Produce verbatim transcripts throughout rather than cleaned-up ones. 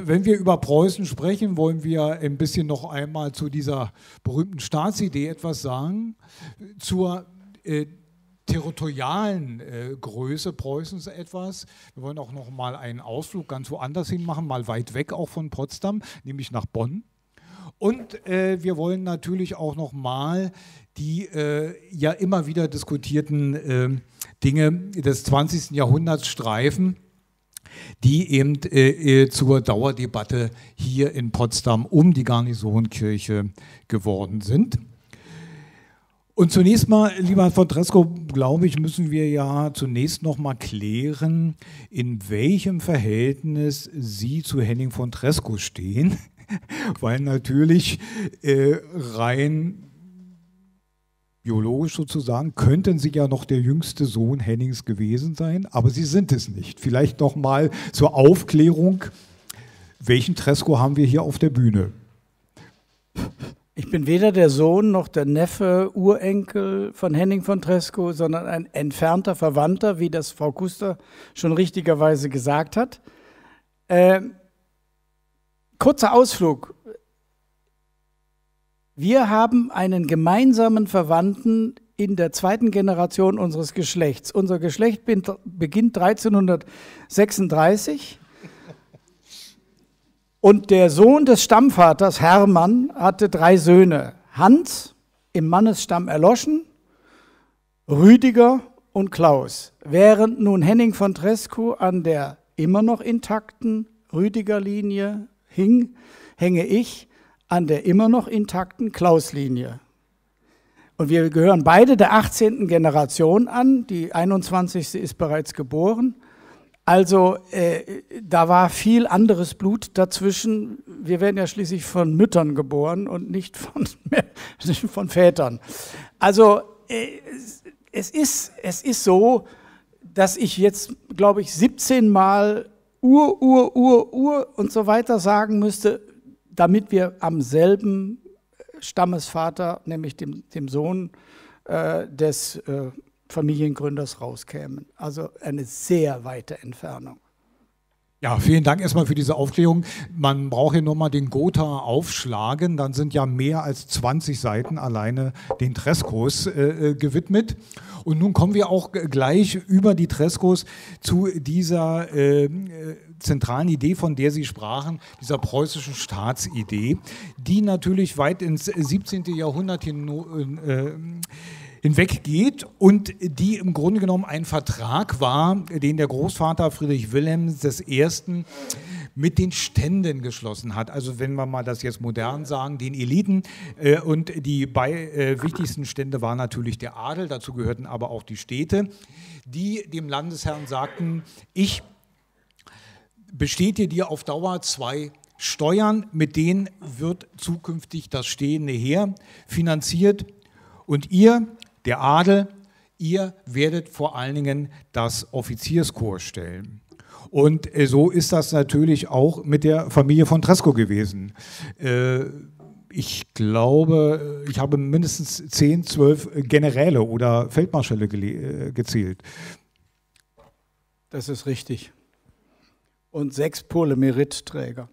wenn wir über Preußen sprechen, wollen wir ein bisschen noch einmal zu dieser berühmten Staatsidee etwas sagen, zur äh, territorialen äh, Größe Preußens etwas. Wir wollen auch noch mal einen Ausflug ganz woanders hin machen, mal weit weg auch von Potsdam, nämlich nach Bonn. Und äh, wir wollen natürlich auch noch mal die äh, ja immer wieder diskutierten äh, Dinge des zwanzigsten Jahrhunderts streifen, die eben äh, zur Dauerdebatte hier in Potsdam um die Garnisonkirche geworden sind. Und zunächst mal, lieber Herr von Tresckow, glaube ich, müssen wir ja zunächst noch mal klären, in welchem Verhältnis Sie zu Henning von Tresckow stehen, weil natürlich äh, rein biologisch sozusagen könnten Sie ja noch der jüngste Sohn Hennings gewesen sein, aber Sie sind es nicht. Vielleicht noch mal zur Aufklärung, welchen Tresckow haben wir hier auf der Bühne? Ich bin weder der Sohn noch der Neffe, Urenkel von Henning von Tresckow, sondern ein entfernter Verwandter, wie das Frau Kuster schon richtigerweise gesagt hat. Äh, kurzer Ausflug. Wir haben einen gemeinsamen Verwandten in der zweiten Generation unseres Geschlechts. Unser Geschlecht beginnt dreizehnhundertsechsunddreißig. Und der Sohn des Stammvaters, Hermann, hatte drei Söhne. Hans, im Mannesstamm erloschen, Rüdiger und Klaus. Während nun Henning von Tresckow an der immer noch intakten Rüdiger-Linie hing, hänge ich an der immer noch intakten Klaus-Linie. Und wir gehören beide der achtzehnten Generation an, die einundzwanzigste ist bereits geboren. Also äh, da war viel anderes Blut dazwischen. Wir werden ja schließlich von Müttern geboren und nicht von, von Vätern. Also äh, es, ist, es ist so, dass ich jetzt, glaube ich, siebzehn Mal Ur, Ur, Ur, Ur und so weiter sagen müsste, damit wir am selben Stammesvater, nämlich dem, dem Sohn äh, des äh, Familiengründers rauskämen. Also eine sehr weite Entfernung. Ja, vielen Dank erstmal für diese Aufklärung. Man braucht hier nur mal den Gotha aufschlagen, dann sind ja mehr als zwanzig Seiten alleine den Tresckows äh, gewidmet. Und nun kommen wir auch gleich über die Tresckows zu dieser äh, zentralen Idee, von der Sie sprachen, dieser preußischen Staatsidee, die natürlich weit ins siebzehnten Jahrhundert hin, äh, hinweggeht und die im Grunde genommen ein Vertrag war, den der Großvater Friedrich Wilhelm des Ersten mit den Ständen geschlossen hat. Also wenn wir mal das jetzt modern sagen, den Eliten. Äh, und die bei, äh, wichtigsten Stände waren natürlich der Adel, dazu gehörten aber auch die Städte, die dem Landesherrn sagten, ich bestätige dir auf Dauer zwei Steuern, mit denen wird zukünftig das stehende Heer finanziert und ihr, der Adel, ihr werdet vor allen Dingen das Offizierskorps stellen. Und so ist das natürlich auch mit der Familie von Tresckow gewesen. Ich glaube, ich habe mindestens zehn, zwölf Generäle oder Feldmarschälle gezählt. Das ist richtig. Und sechs Pole-Merit-Träger.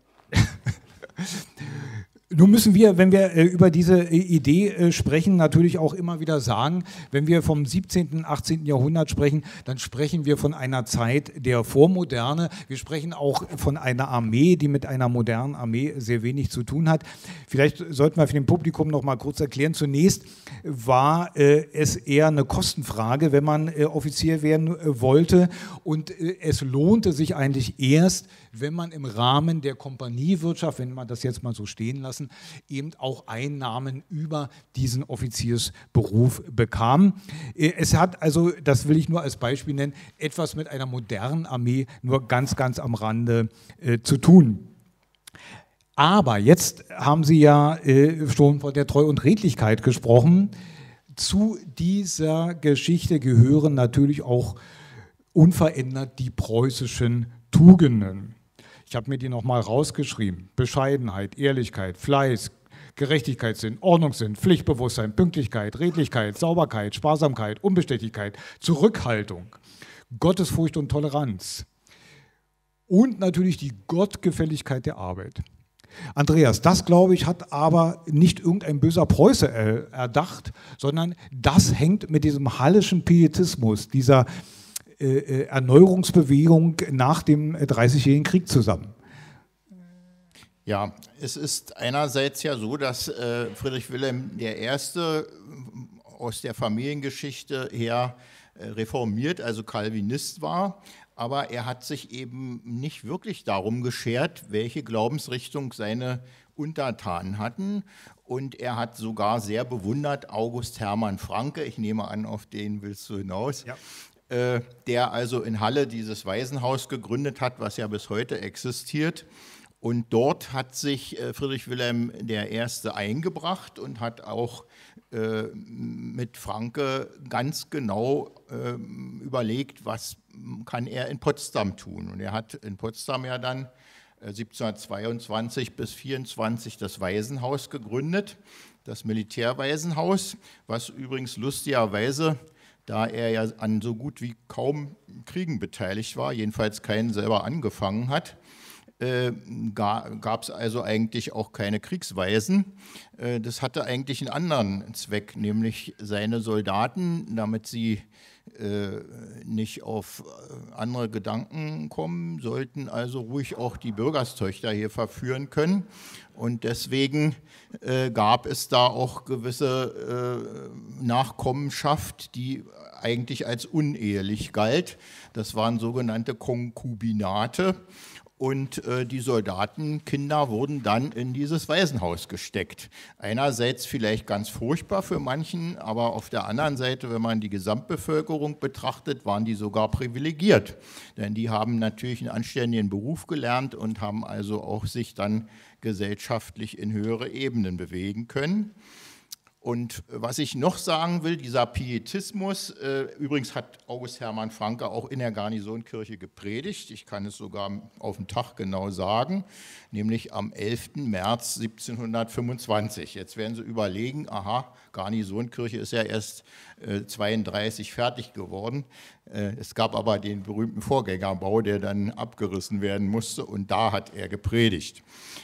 Nun müssen wir, wenn wir äh, über diese Idee äh, sprechen, natürlich auch immer wieder sagen, wenn wir vom siebzehnten, achtzehnten Jahrhundert sprechen, dann sprechen wir von einer Zeit der Vormoderne. Wir sprechen auch von einer Armee, die mit einer modernen Armee sehr wenig zu tun hat. Vielleicht sollten wir für den Publikum noch mal kurz erklären. Zunächst war äh, es eher eine Kostenfrage, wenn man äh, Offizier werden äh, wollte. Und äh, es lohnte sich eigentlich erst, wenn man im Rahmen der Kompaniewirtschaft, wenn man das jetzt mal so stehen lassen, eben auch Einnahmen über diesen Offiziersberuf bekam. Es hat also, das will ich nur als Beispiel nennen, etwas mit einer modernen Armee nur ganz, ganz am Rande äh, zu tun. Aber jetzt haben Sie ja äh, schon von der Treu und Redlichkeit gesprochen. Zu dieser Geschichte gehören natürlich auch unverändert die preußischen Tugenden. Ich habe mir die nochmal rausgeschrieben. Bescheidenheit, Ehrlichkeit, Fleiß, Gerechtigkeitssinn, Ordnungssinn, Pflichtbewusstsein, Pünktlichkeit, Redlichkeit, Sauberkeit, Sparsamkeit, Unbestechlichkeit, Zurückhaltung, Gottesfurcht und Toleranz. und natürlich die Gottgefälligkeit der Arbeit. Andreas, das, glaube ich, hat aber nicht irgendein böser Preuße erdacht, sondern das hängt mit diesem hallischen Pietismus, dieser äh, Erneuerungsbewegung nach dem Dreißigjährigen Krieg zusammen. Ja, es ist einerseits ja so, dass äh, Friedrich Wilhelm der Erste aus der Familiengeschichte her äh, reformiert, also Calvinist war. Aber er hat sich eben nicht wirklich darum geschert, welche Glaubensrichtung seine Untertanen hatten. Und er hat sogar sehr bewundert August Hermann Francke, ich nehme an, auf den willst du hinaus, ja. äh, der also in Halle dieses Waisenhaus gegründet hat, was ja bis heute existiert. Und dort hat sich äh, Friedrich Wilhelm der Erste eingebracht und hat auch äh, mit Francke ganz genau äh, überlegt, was kann er in Potsdam tun. Und er hat in Potsdam ja dann äh, siebzehnhundertzweiundzwanzig bis vierundzwanzig das Waisenhaus gegründet, das Militärwaisenhaus, was übrigens lustigerweise, da er ja an so gut wie kaum Kriegen beteiligt war, jedenfalls keinen selber angefangen hat, Äh, gab es also eigentlich auch keine Kriegswaisen. Äh, das hatte eigentlich einen anderen Zweck, nämlich seine Soldaten, damit sie äh, nicht auf andere Gedanken kommen, sollten also ruhig auch die Bürgerstöchter hier verführen können. Und deswegen äh, gab es da auch gewisse äh, Nachkommenschaft, die eigentlich als unehelich galt. Das waren sogenannte Konkubinate. Und äh, die Soldatenkinder wurden dann in dieses Waisenhaus gesteckt. Einerseits vielleicht ganz furchtbar für manchen, aber auf der anderen Seite, wenn man die Gesamtbevölkerung betrachtet, waren die sogar privilegiert. Denn die haben natürlich einen anständigen Beruf gelernt und haben also auch sich dann gesellschaftlich in höhere Ebenen bewegen können. Und was ich noch sagen will, dieser Pietismus, äh, übrigens hat August Hermann Francke auch in der Garnisonkirche gepredigt, ich kann es sogar auf den Tag genau sagen, nämlich am elften März siebzehnhundertfünfundzwanzig. Jetzt werden Sie überlegen, aha, Garnisonkirche ist ja erst äh, zweiunddreißig fertig geworden. Äh, es gab aber den berühmten Vorgängerbau, der dann abgerissen werden musste, und da hat er gepredigt.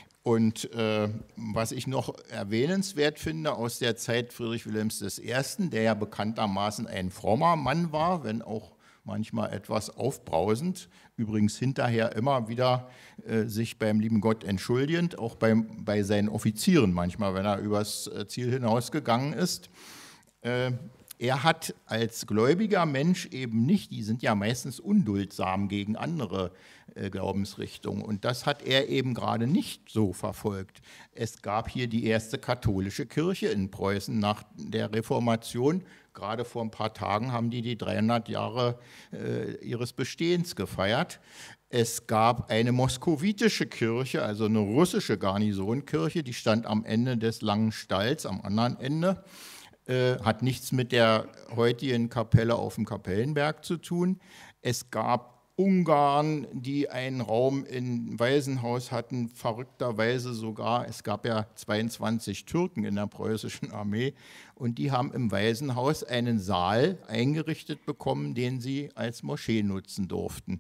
Und äh, was ich noch erwähnenswert finde aus der Zeit Friedrich Wilhelms des Ersten, der ja bekanntermaßen ein frommer Mann war, wenn auch manchmal etwas aufbrausend, übrigens hinterher immer wieder äh, sich beim lieben Gott entschuldigend, auch beim, bei seinen Offizieren manchmal, wenn er übers Ziel hinausgegangen ist. Äh, Er hat als gläubiger Mensch eben nicht, die sind ja meistens unduldsam gegen andere äh, Glaubensrichtungen, und das hat er eben gerade nicht so verfolgt. Es gab hier die erste katholische Kirche in Preußen nach der Reformation. Gerade vor ein paar Tagen haben die die dreihundert Jahre äh, ihres Bestehens gefeiert. Es gab eine moskowitische Kirche, also eine russische Garnisonkirche, die stand am Ende des Langen Stalls, am anderen Ende. Äh, hat nichts mit der heutigen Kapelle auf dem Kapellenberg zu tun. Es gab Ungarn, die einen Raum im Waisenhaus hatten, verrückterweise sogar. Es gab ja zweiundzwanzig Türken in der preußischen Armee, und die haben im Waisenhaus einen Saal eingerichtet bekommen, den sie als Moschee nutzen durften.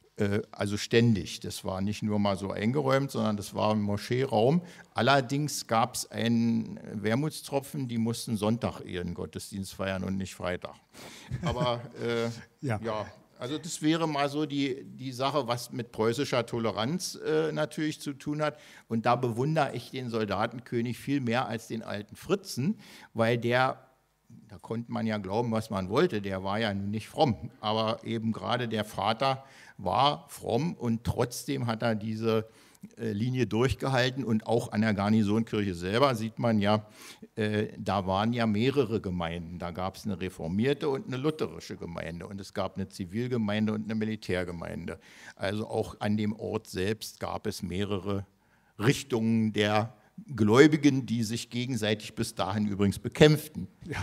Also ständig. Das war nicht nur mal so eingeräumt, sondern das war ein Moscheeraum. Allerdings gab es einen Wermutstropfen, die mussten Sonntag ihren Gottesdienst feiern und nicht Freitag. Aber äh, ja. ja, also das wäre mal so die, die Sache, was mit preußischer Toleranz äh, natürlich zu tun hat. Und da bewundere ich den Soldatenkönig viel mehr als den alten Fritzen, weil der, da konnte man ja glauben, was man wollte, der war ja nun nicht fromm. Aber eben gerade der Vater war fromm, und trotzdem hat er diese äh, Linie durchgehalten. Und auch an der Garnisonkirche selber sieht man ja, äh, da waren ja mehrere Gemeinden. Da gab es eine reformierte und eine lutherische Gemeinde, und es gab eine Zivilgemeinde und eine Militärgemeinde. Also auch an dem Ort selbst gab es mehrere Richtungen der Gläubigen, die sich gegenseitig bis dahin übrigens bekämpften. Ja.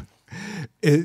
Äh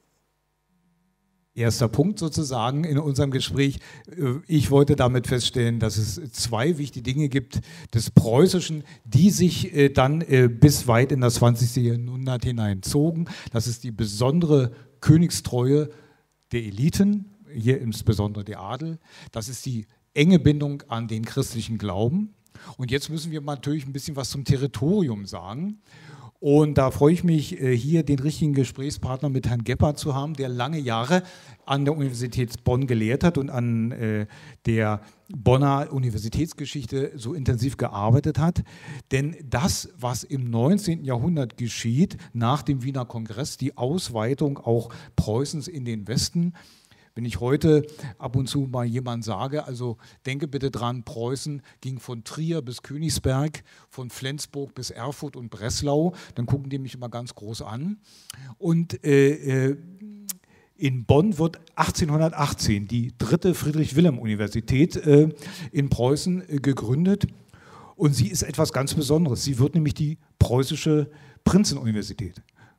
Erster Punkt sozusagen in unserem Gespräch. Ich wollte damit feststellen, dass es zwei wichtige Dinge gibt des Preußischen, die sich dann bis weit in das zwanzigste Jahrhundert hineinzogen. Das ist die besondere Königstreue der Eliten, hier insbesondere der Adel. Das ist die enge Bindung an den christlichen Glauben. Und jetzt müssen wir natürlich ein bisschen was zum Territorium sagen. Und da freue ich mich, hier den richtigen Gesprächspartner mit Herrn Gebhardt zu haben, der lange Jahre an der Universität Bonn gelehrt hat und an äh, der Bonner Universitätsgeschichte so intensiv gearbeitet hat. Denn das, was im neunzehnten Jahrhundert geschieht, nach dem Wiener Kongress, die Ausweitung auch Preußens in den Westen, wenn ich heute ab und zu mal jemand sage, also denke bitte dran, Preußen ging von Trier bis Königsberg, von Flensburg bis Erfurt und Breslau, dann gucken die mich immer ganz groß an. Und äh, in Bonn wird achtzehnhundertachtzehn die dritte Friedrich-Wilhelm-Universität äh, in Preußen äh, gegründet. Und sie ist etwas ganz Besonderes. Sie wird nämlich die preußische Prinzenuniversität.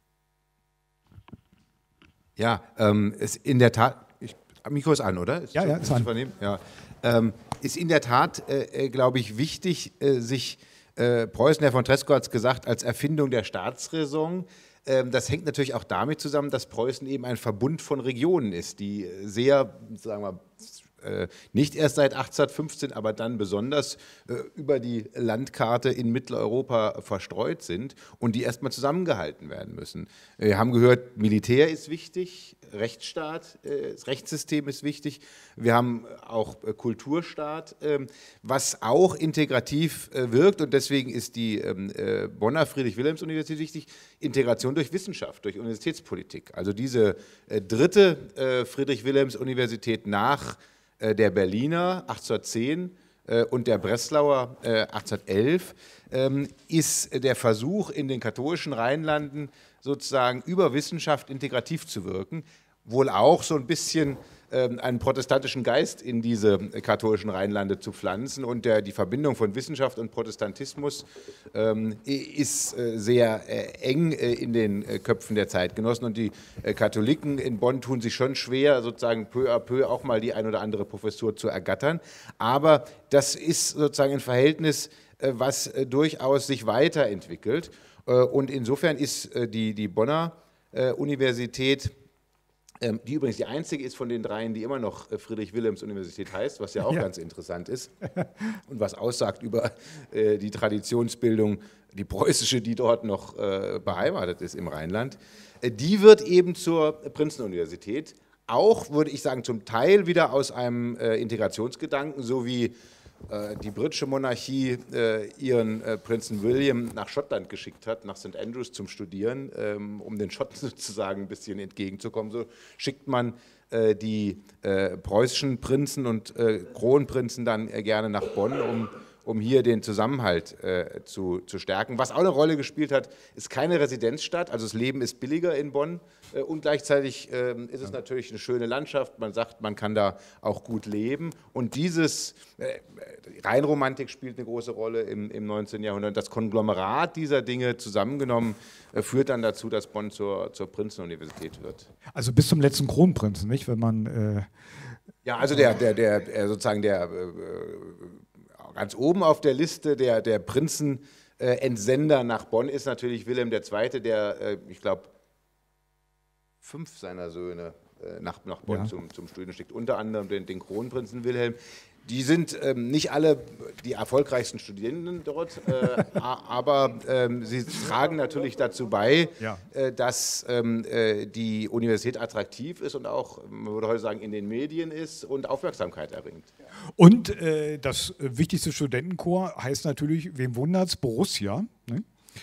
Ja, ähm, ist in der Tat. Mikro ist an, oder? Ist ja, ja, ist an. Ja. Ähm, ist in der Tat, äh, glaube ich, wichtig, äh, sich, äh, Preußen, Herr von Tresckow hat es gesagt, als Erfindung der Staatsräson. Ähm, das hängt natürlich auch damit zusammen, dass Preußen eben ein Verbund von Regionen ist, die sehr, sagen wir mal, äh, nicht erst seit achtzehnhundertfünfzehn, aber dann besonders äh, über die Landkarte in Mitteleuropa verstreut sind und die erstmal zusammengehalten werden müssen. Wir haben gehört, Militär ist wichtig, Rechtsstaat, äh, das Rechtssystem ist wichtig. Wir haben auch äh, Kulturstaat, äh, was auch integrativ äh, wirkt und deswegen ist die äh, Bonner Friedrich-Wilhelms-Universität wichtig, Integration durch Wissenschaft, durch Universitätspolitik. Also diese äh, dritte äh, Friedrich-Wilhelms-Universität nach äh, der Berliner achtzehnhundertzehn äh, und der Breslauer äh, achtzehnhundertelf äh, ist der Versuch in den katholischen Rheinlanden sozusagen über Wissenschaft integrativ zu wirken, wohl auch so ein bisschen ähm, einen protestantischen Geist in diese katholischen Rheinlande zu pflanzen. Und der, die Verbindung von Wissenschaft und Protestantismus ähm, ist äh, sehr äh, eng äh, in den äh, Köpfen der Zeitgenossen. Und die äh, Katholiken in Bonn tun sich schon schwer, sozusagen peu à peu auch mal die ein oder andere Professur zu ergattern. Aber das ist sozusagen ein Verhältnis, äh, was äh, durchaus sich weiterentwickelt. Und insofern ist die, die Bonner äh, Universität, ähm, die übrigens die einzige ist von den dreien, die immer noch Friedrich-Wilhelms-Universität heißt, was ja auch ja. ganz interessant ist und was aussagt über äh, die Traditionsbildung, die preußische, die dort noch äh, beheimatet ist im Rheinland, äh, die wird eben zur Prinzenuniversität, auch, würde ich sagen, zum Teil wieder aus einem äh, Integrationsgedanken, so wie die britische Monarchie äh, ihren äh, Prinzen William nach Schottland geschickt hat, nach Sankt Andrews zum Studieren, ähm, um den Schotten sozusagen ein bisschen entgegenzukommen. So schickt man äh, die äh, preußischen Prinzen und äh, Kronprinzen dann äh, gerne nach Bonn, um, um hier den Zusammenhalt äh, zu, zu stärken. Was auch eine Rolle gespielt hat, ist keine Residenzstadt, also das Leben ist billiger in Bonn äh, und gleichzeitig äh, ist es natürlich eine schöne Landschaft, man sagt, man kann da auch gut leben und dieses, äh, Rheinromantik spielt eine große Rolle im, im neunzehnten Jahrhundert, das Konglomerat dieser Dinge zusammengenommen äh, führt dann dazu, dass Bonn zur, zur Prinzenuniversität wird. Also bis zum letzten Kronprinzen, nicht, wenn man... Äh ja, also der, der, der sozusagen der... Äh, Ganz oben auf der Liste der, der Prinzenentsender äh, nach Bonn ist natürlich Wilhelm der Zweite, der, äh, ich glaube, fünf seiner Söhne äh, nach, nach Bonn ja. zum, zum Studieren schickt, unter anderem den, den Kronprinzen Wilhelm. Die sind ähm, nicht alle die erfolgreichsten Studierenden dort, äh, aber ähm, sie tragen natürlich dazu bei, ja. äh, dass ähm, äh, die Universität attraktiv ist und auch, man würde heute sagen, in den Medien ist und Aufmerksamkeit erringt. Und äh, das wichtigste Studentenchor heißt natürlich, wem wundert's, Borussia. Ne?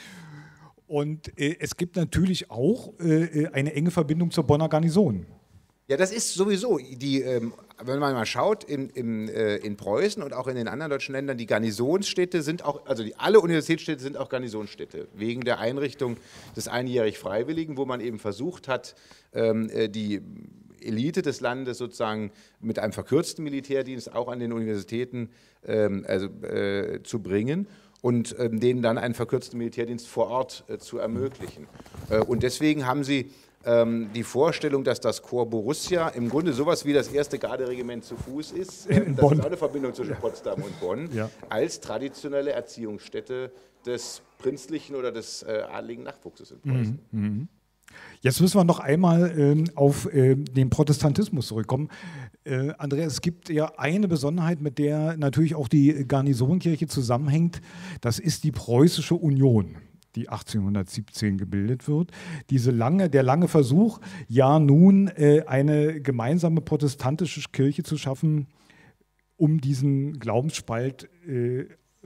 Und äh, es gibt natürlich auch äh, eine enge Verbindung zur Bonner Garnison. Ja, das ist sowieso, die, ähm, wenn man mal schaut, in, in, äh, in Preußen und auch in den anderen deutschen Ländern, die Garnisonsstädte sind auch, also die, alle Universitätsstädte sind auch Garnisonsstädte, wegen der Einrichtung des einjährig Freiwilligen, wo man eben versucht hat, ähm, die Elite des Landes sozusagen mit einem verkürzten Militärdienst auch an den Universitäten ähm, also, äh, zu bringen und ähm, denen dann einen verkürzten Militärdienst vor Ort äh, zu ermöglichen. Äh, und deswegen haben sie die Vorstellung, dass das Korps Borussia im Grunde sowas wie das erste Garderegiment zu Fuß ist, in das Bonn. ist auch eine Verbindung zwischen Potsdam und Bonn, ja. als traditionelle Erziehungsstätte des prinzlichen oder des äh, adligen Nachwuchses in Preußen. Mhm. Jetzt müssen wir noch einmal ähm, auf äh, den Protestantismus zurückkommen. Äh, Andreas, es gibt ja eine Besonderheit, mit der natürlich auch die Garnisonkirche zusammenhängt. Das ist die Preußische Union, die achtzehnhundertsiebzehn gebildet wird. Diese lange, der lange Versuch, ja nun äh, eine gemeinsame protestantische Kirche zu schaffen, um diesen Glaubensspalt äh,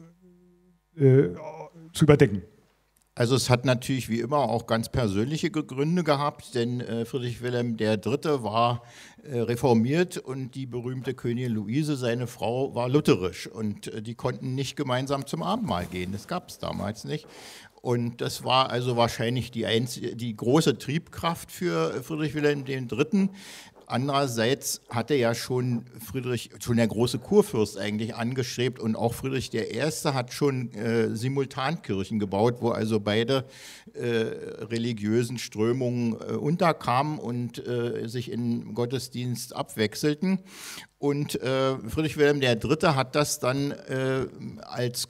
äh, zu überdecken. Also es hat natürlich wie immer auch ganz persönliche Gründe gehabt, denn äh, Friedrich Wilhelm der Dritte war äh, reformiert und die berühmte Königin Luise, seine Frau, war lutherisch und äh, die konnten nicht gemeinsam zum Abendmahl gehen, das gab es damals nicht. Und das war also wahrscheinlich die, einzige, die große Triebkraft für Friedrich Wilhelm der Dritte. Andererseits hatte ja schon Friedrich, schon der große Kurfürst eigentlich angestrebt und auch Friedrich der Erste hat schon äh, Simultankirchen gebaut, wo also beide äh, religiösen Strömungen äh, unterkamen und äh, sich im Gottesdienst abwechselten. Und äh, Friedrich Wilhelm der Dritte hat das dann äh, als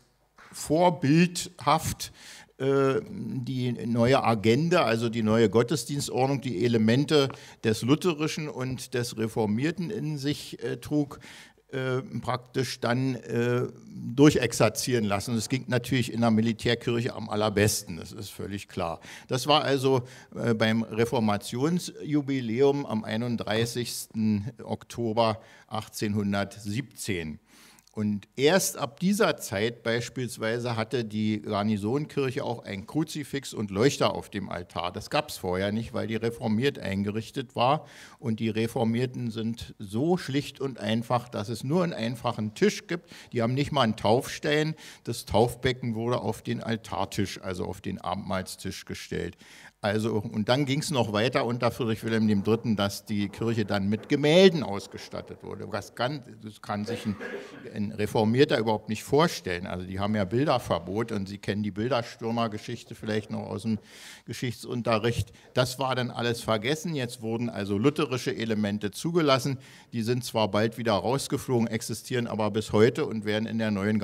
vorbildhaft die neue Agenda, also die neue Gottesdienstordnung, die Elemente des Lutherischen und des Reformierten in sich äh, trug, äh, praktisch dann äh, durchexerzieren lassen. Und es ging natürlich in der Militärkirche am allerbesten, das ist völlig klar. Das war also äh, beim Reformationsjubiläum am einunddreißigsten Oktober achtzehnhundertsiebzehn. Und erst ab dieser Zeit beispielsweise hatte die Garnisonkirche auch ein Kruzifix und Leuchter auf dem Altar. Das gab es vorher nicht, weil die reformiert eingerichtet war. Und die Reformierten sind so schlicht und einfach, dass es nur einen einfachen Tisch gibt. Die haben nicht mal einen Taufstein. Das Taufbecken wurde auf den Altartisch, also auf den Abendmahlstisch gestellt. Also, und dann ging es noch weiter unter Friedrich Wilhelm der Dritte, dass die Kirche dann mit Gemälden ausgestattet wurde. Das kann, das kann sich ein, ein Reformierter überhaupt nicht vorstellen. Also die haben ja Bilderverbot und Sie kennen die Bilderstürmergeschichte vielleicht noch aus dem Geschichtsunterricht. Das war dann alles vergessen. Jetzt wurden also lutherische Elemente zugelassen. Die sind zwar bald wieder rausgeflogen, existieren aber bis heute und werden in der neuen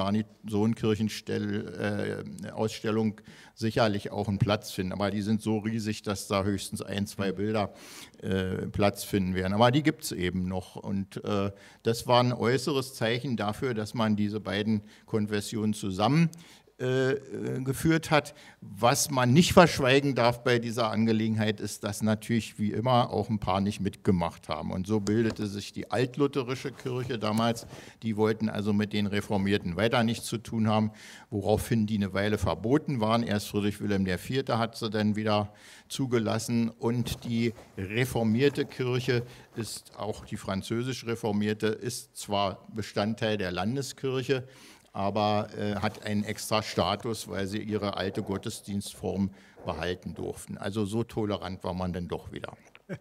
Garnisonkirchenausstellung äh, sicherlich auch einen Platz finden. Aber die sind so riesig, dass da höchstens ein, zwei Bilder äh, Platz finden werden. Aber die gibt es eben noch. Und äh, das war ein äußeres Zeichen dafür, dass man diese beiden Konfessionen zusammen äh, geführt hat. Was man nicht verschweigen darf bei dieser Angelegenheit ist, dass natürlich wie immer auch ein paar nicht mitgemacht haben. Und so bildete sich die altlutherische Kirche damals. Die wollten also mit den Reformierten weiter nichts zu tun haben, woraufhin die eine Weile verboten waren. Erst Friedrich Wilhelm der Vierte hat sie dann wieder zugelassen. Und die reformierte Kirche ist, auch die französisch reformierte, ist zwar Bestandteil der Landeskirche, aber äh, hat einen extra Status, weil sie ihre alte Gottesdienstform behalten durften. Also so tolerant war man dann doch wieder.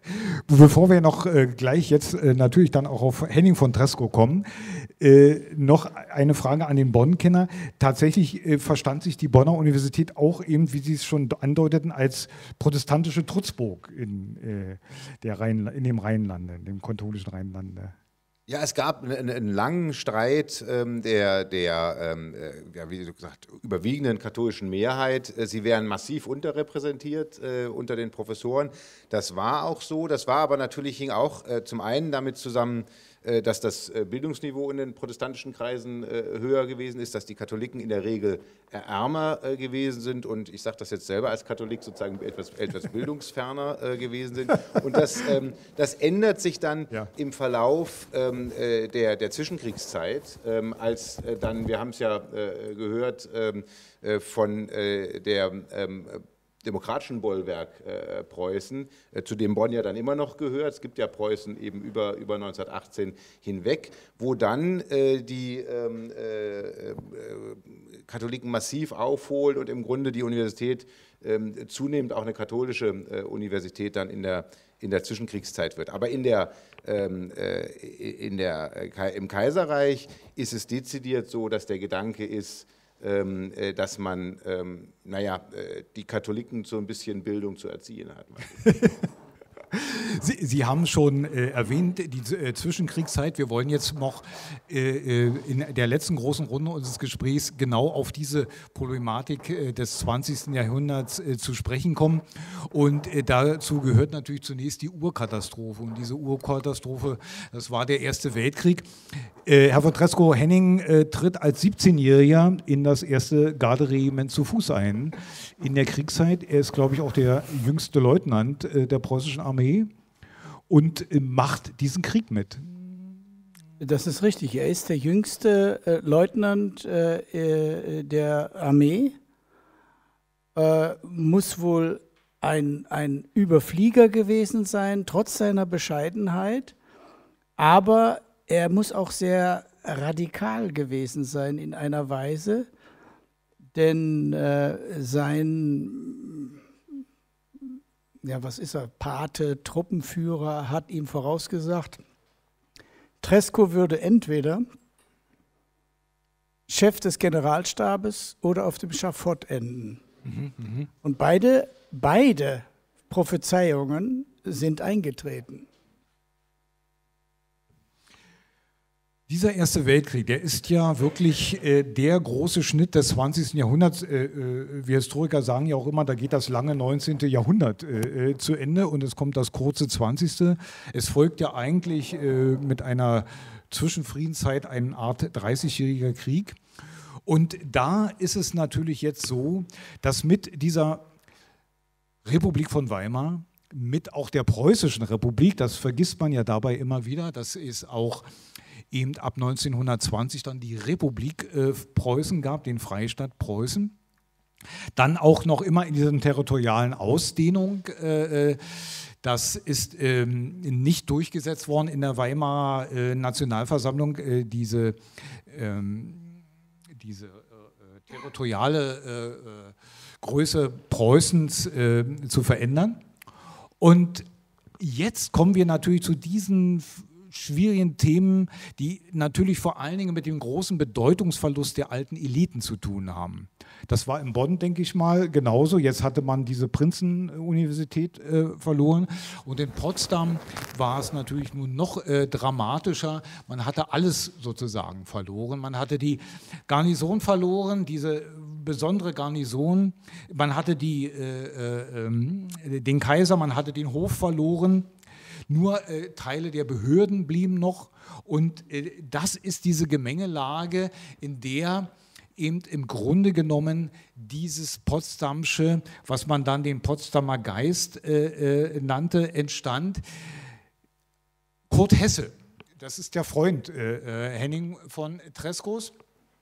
Bevor wir noch äh, gleich jetzt äh, natürlich dann auch auf Henning von Tresckow kommen, äh, noch eine Frage an den Bonn-Kenner. Tatsächlich äh, verstand sich die Bonner Universität auch eben, wie Sie es schon andeuteten, als protestantische Trutzburg in, äh, der Rhein, in dem Rheinlande, in dem katholischen Rheinlande. Ja, es gab einen, einen langen Streit ähm, der, der ähm, ja, wie gesagt, überwiegenden katholischen Mehrheit. Sie wären massiv unterrepräsentiert äh, unter den Professoren. Das war auch so. Das war aber natürlich hing auch äh, zum einen damit zusammen, äh, dass das äh, Bildungsniveau in den protestantischen Kreisen äh, höher gewesen ist, dass die Katholiken in der Regel äh, ärmer äh, gewesen sind und ich sage das jetzt selber als Katholik sozusagen etwas, etwas bildungsferner äh, gewesen sind. Und das, ähm, das ändert sich dann ja. im Verlauf ähm, äh, der, der Zwischenkriegszeit, ähm, als äh, dann, wir haben es ja äh, gehört, ähm, äh, von äh, der ähm, demokratischen Bollwerk äh, Preußen, äh, zu dem Bonn ja dann immer noch gehört. Es gibt ja Preußen eben über, über neunzehnhundertachtzehn hinweg, wo dann äh, die ähm, äh, äh, Katholiken massiv aufholen und im Grunde die Universität äh, zunehmend auch eine katholische äh, Universität dann in der, in der Zwischenkriegszeit wird. Aber in der, ähm, äh, in der, äh, im Kaiserreich ist es dezidiert so, dass der Gedanke ist, dass man, ähm, naja, die Katholiken so ein bisschen Bildung zu erziehen hat. Sie, Sie haben schon äh, erwähnt, die äh, Zwischenkriegszeit. Wir wollen jetzt noch äh, in der letzten großen Runde unseres Gesprächs genau auf diese Problematik äh, des zwanzigsten Jahrhunderts äh, zu sprechen kommen. Und äh, dazu gehört natürlich zunächst die Urkatastrophe. Und diese Urkatastrophe, das war der Erste Weltkrieg. Äh, Herr von Tresckow-Henning äh, tritt als siebzehnjähriger in das erste Garderegiment zu Fuß ein in der Kriegszeit. Er ist, glaube ich, auch der jüngste Leutnant äh, der preußischen Armee und äh, macht diesen Krieg mit. Das ist richtig. Er ist der jüngste äh, Leutnant äh, äh, der Armee, äh, muss wohl ein, ein Überflieger gewesen sein, trotz seiner Bescheidenheit, aber er muss auch sehr radikal gewesen sein in einer Weise, denn äh, sein, ja, was ist er, Pate, Truppenführer hat ihm vorausgesagt, Tresckow würde entweder Chef des Generalstabes oder auf dem Schafott enden. Mhm, mh. Und beide, beide Prophezeiungen sind eingetreten. Dieser Erste Weltkrieg, der ist ja wirklich äh, der große Schnitt des zwanzigsten Jahrhunderts. Äh, äh, wir Historiker sagen ja auch immer, da geht das lange neunzehnte Jahrhundert äh, zu Ende und es kommt das kurze zwanzigste Es folgt ja eigentlich äh, mit einer Zwischenfriedenszeit eine Art dreißigjähriger Krieg. Und da ist es natürlich jetzt so, dass mit dieser Republik von Weimar, mit auch der Preußischen Republik, das vergisst man ja dabei immer wieder, das ist auch eben ab neunzehnhundertzwanzig dann die Republik äh, Preußen gab, den Freistaat Preußen. Dann auch noch immer in dieser territorialen Ausdehnung. Äh, das ist ähm, nicht durchgesetzt worden in der Weimarer äh, Nationalversammlung, äh, diese, ähm, diese äh, territoriale äh, äh, Größe Preußens äh, zu verändern. Und jetzt kommen wir natürlich zu diesen schwierigen Themen, die natürlich vor allen Dingen mit dem großen Bedeutungsverlust der alten Eliten zu tun haben. Das war in Bonn, denke ich mal, genauso. Jetzt hatte man diese Prinzenuniversität äh, verloren. Und in Potsdam war es natürlich nun noch äh, dramatischer. Man hatte alles sozusagen verloren. Man hatte die Garnison verloren, diese besondere Garnison. Man hatte die, äh, äh, den Kaiser, man hatte den Hof verloren. Nur äh, Teile der Behörden blieben noch und äh, das ist diese Gemengelage, in der eben im Grunde genommen dieses Potsdamsche, was man dann den Potsdamer Geist äh, äh, nannte, entstand. Kurt Hesse, das ist der Freund äh, äh, Henning von Tresckows,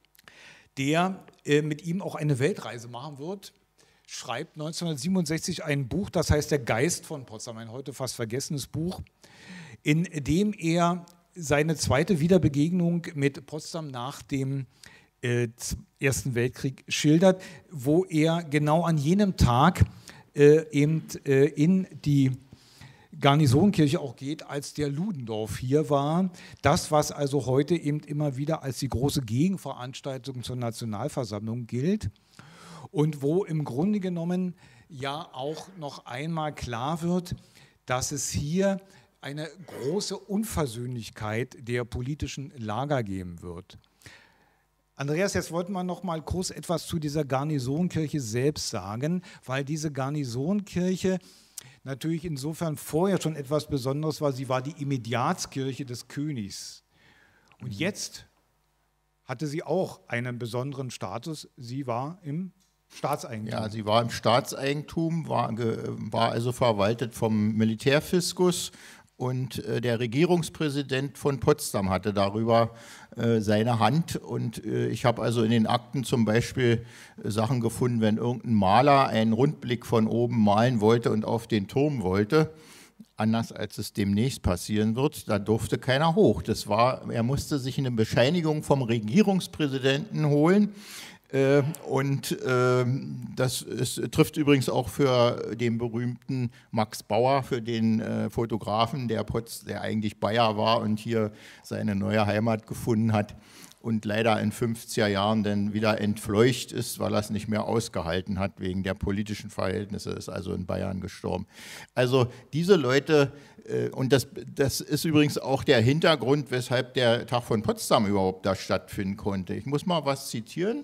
der äh, mit ihm auch eine Weltreise machen wird, schreibt neunzehnhundertsiebenundsechzig ein Buch, das heißt Der Geist von Potsdam, ein heute fast vergessenes Buch, in dem er seine zweite Wiederbegegnung mit Potsdam nach dem äh, Ersten Weltkrieg schildert, wo er genau an jenem Tag äh, eben äh, in die Garnisonkirche auch geht, als der Ludendorff hier war. Das, was also heute eben immer wieder als die große Gegenveranstaltung zur Nationalversammlung gilt. Und wo im Grunde genommen ja auch noch einmal klar wird, dass es hier eine große Unversöhnlichkeit der politischen Lager geben wird. Andreas, jetzt wollten wir noch mal kurz etwas zu dieser Garnisonkirche selbst sagen, weil diese Garnisonkirche natürlich insofern vorher schon etwas Besonderes war. Sie war die Immediatskirche des Königs. Und jetzt hatte sie auch einen besonderen Status. Sie war im Staatseigentum. Ja, sie war im Staatseigentum, war, war also verwaltet vom Militärfiskus und äh, der Regierungspräsident von Potsdam hatte darüber äh, seine Hand und äh, ich habe also in den Akten zum Beispiel äh, Sachen gefunden, wenn irgendein Maler einen Rundblick von oben malen wollte und auf den Turm wollte, anders als es demnächst passieren wird, da durfte keiner hoch. Das war, er musste sich eine Bescheinigung vom Regierungspräsidenten holen. Äh, und äh, das ist, trifft übrigens auch für den berühmten Max Bauer, für den äh, Fotografen, der, Potz, der eigentlich Bayer war und hier seine neue Heimat gefunden hat. und leider in fünfziger Jahren dann wieder entfleucht ist, weil er es nicht mehr ausgehalten hat wegen der politischen Verhältnisse, ist also in Bayern gestorben. Also diese Leute, und das, das ist übrigens auch der Hintergrund, weshalb der Tag von Potsdam überhaupt da stattfinden konnte. Ich muss mal was zitieren,